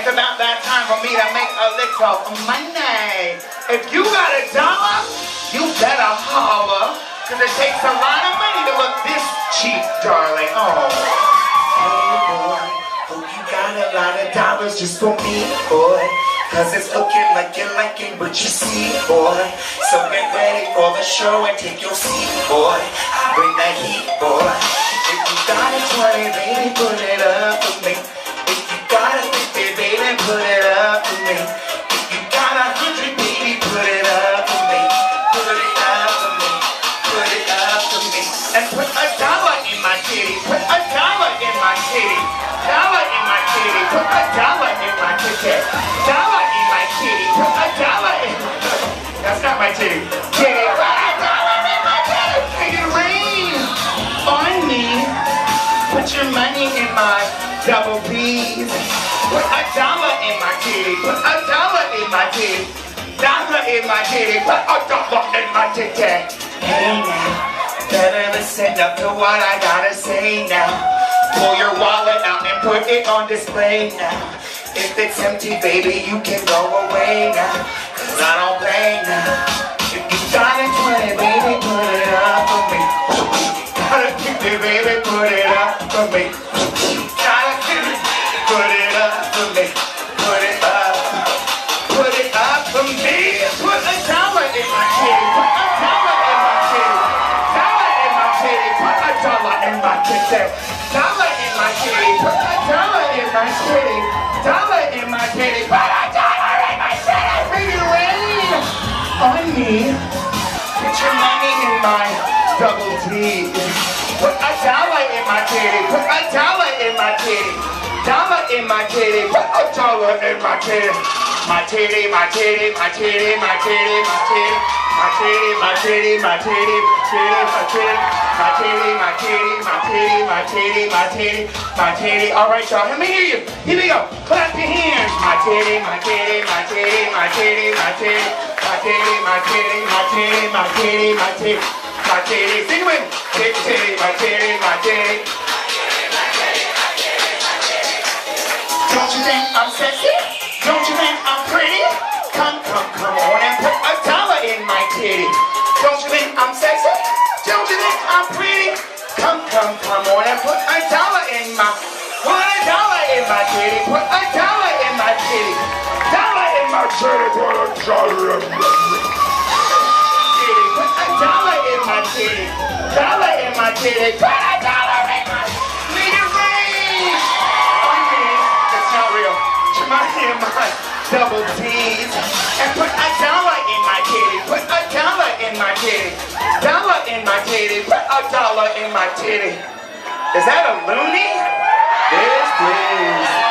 It's about that time for me to make a little money. If you got $1, you better holler, cause it takes a lot of money to look this cheap, darling. Oh. Hey boy, hope you got a lot of dollars just for me, boy. Cause it's looking like you're liking what you see, boy. So get ready for the show and take your seat, boy. Bring that heat, boy. If you got a 20, baby, put it up for me. If you got a 50, baby, put it up for me. If you got 100, baby, put it up for me. Put it up for me. Put it up for me. And put $1 in my kitty. Put $1 in my kitty. Dollar in my kitty. Put $1 in my kitty. Dollar in my kitty. Put $1 in. That's not my titty. Kitty. Put $1 in my kitty. Make it rain on me. Put your money in my double B's. Put $1 in my kitty. Put $1 in my kitty. Dollar in my kitty. Put $1 in my kitty. Hey now, better listen up to what I gotta say now. Pull your wallet out and put it on display now. If it's empty, baby, you can go away now. Cause I don't play now. If you got a 20, baby, put it up for me. Got a 50, baby, put it up for me. Got a 50, put it up for me. Put it up. Put it up for me. Put $1 in my kitty. Put $1 in my kitty. Dollar in my kitty. Put $1 in my kitty. Dollar in my kitty. Put $1 in my kitty. Dollar in my kitty. Put $1 in my kitty. Make it rain on me. Put your money in my double T. Put $1 in my kitty. Put $1 in my kitty. Dollar in my kitty. Put $1 in my kitty. My titty, my titty, my titty, my titty, my titty, my titty, my titty, my titty, my titty, my titty, my titty, my titty, my titty, my titty, my titty. All right, y'all, let me hear you. Here we go. Clap your hands. My titty, my titty, my titty, my titty, my titty, my titty, my titty, my titty, my titty, my titty, my titty. Sing it with me. Titty, my titty, my titty. Don't you think I'm sexy? Don't you think I'm pretty? Come on and put $1 in my kitty. Don't you think I'm sexy? Don't you think I'm pretty? Come on and put $1 in my. Put $1 in my kitty. Put $1 in my kitty. Dollar in my kitty. Put $1 in my kitty. Put $1 in my kitty. Dollar in my kitty. Put $1 in my. Make it rain. It's not real. Money in my double D's. And put $1 in my kitty. Put $1 in my kitty. Dollar in my kitty. Put $1 in my titty. Is that a loony? Yes, please.